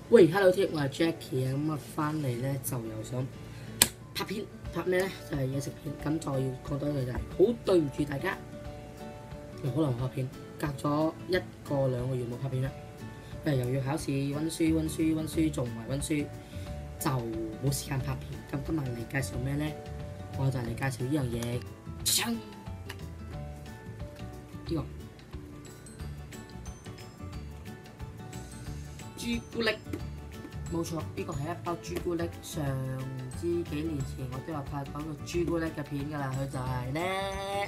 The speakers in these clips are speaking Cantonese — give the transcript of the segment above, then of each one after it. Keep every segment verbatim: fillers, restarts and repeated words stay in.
喂，Hello 貼，我係 Jackie 啊，咁啊翻嚟咧就又想拍片，拍咩咧？就係嘢食片，咁就要講多一句就係好對唔住大家，又可能拍片，隔咗一個兩個月冇拍片啦，誒又要考試温書温書温書，做埋温書，就冇時間拍片。咁今日嚟介紹咩咧？我就嚟介紹呢樣嘢，鏘！呢個朱古力。冇錯，呢個係一包朱古力。上之幾年前我都有拍過一個朱古力嘅片㗎啦，佢就係咧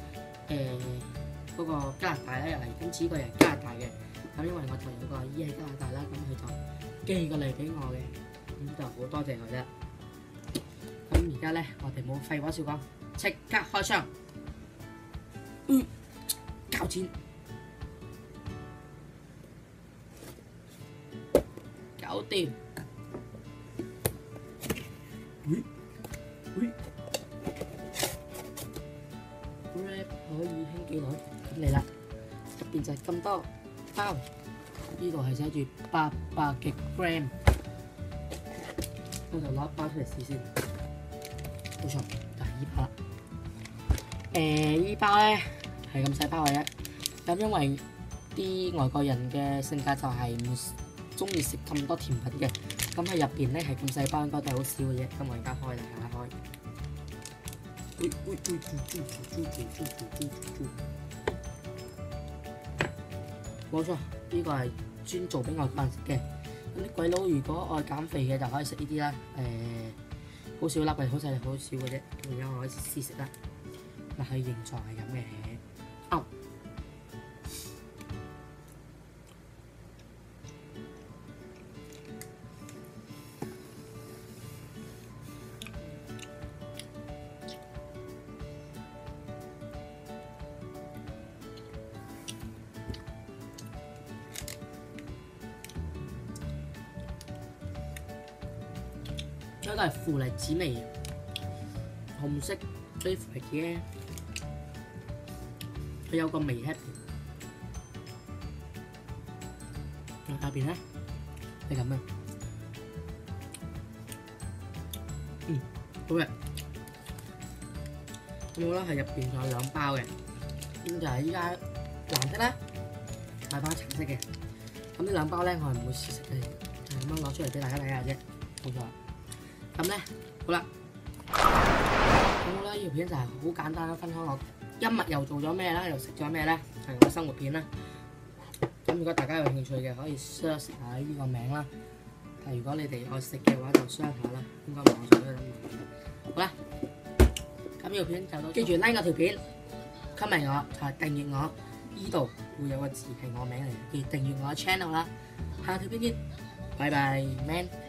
誒嗰個加拿大咧，又係今次呢個又係加拿大嘅。咁因為我就有個阿姨喺加拿大啦，咁佢就寄過嚟俾我嘅，咁就好多謝佢啫。咁而家咧，我哋冇廢話少講，即刻開箱。嗯，交錢。搞掂，喂喂 ，wrap 可以輕幾耐？咁嚟啦，入邊就係咁多包，呢度係寫住八百嘅 gram， 我就攞一包出嚟試先。冇錯，就係依包啦。誒，依包咧係咁細包嘅啫，咁因為啲外國人嘅性格就係唔中意食咁多甜品嘅，咁喺入邊咧係咁細包，應該都係好少嘅啫。咁我而家開啦，下開。喂喂喂，豬豬豬豬豬豬豬豬，冇錯，呢個係專做俾外國人食嘅。咁啲鬼佬如果愛減肥嘅就可以食呢啲啦。誒，好少粒嘅，好細粒，好少嘅啫。而家我可以試食啦。嗱，佢形狀係咁嘅。哦。呢個係負離子味，紅色嗰啲負離子咧，佢有個微 happy， 下邊咧係咁嘅，嗯，好嘅。咁我咧係入邊仲有兩包嘅，咁就係依家藍色啦，大包橙色嘅。咁呢兩包咧我係唔會試食嘅，就係咁樣攞出嚟俾大家睇下啫，冇錯。咁咧，好啦，咁我咧呢條片就係好簡單啦，分享我今日又做咗咩啦，又食咗咩咧，係我生活片啦。咁如果大家有興趣嘅，可以 search 下呢個名啦。但係如果你哋愛食嘅話，就 search 下啦，應該網上都有得買。好啦，咁呢條片就到，記住 like 我條片 ，comment 我，就係訂閱我，呢度會有個字係我名嚟，記住訂閱我嘅 channel 啦。下條片見，拜拜 ，man。